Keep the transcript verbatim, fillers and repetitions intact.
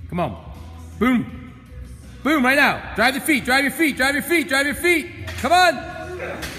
Come on. Boom. Boom, right now. Drive the feet, drive your feet, drive your feet, drive your feet. Come on.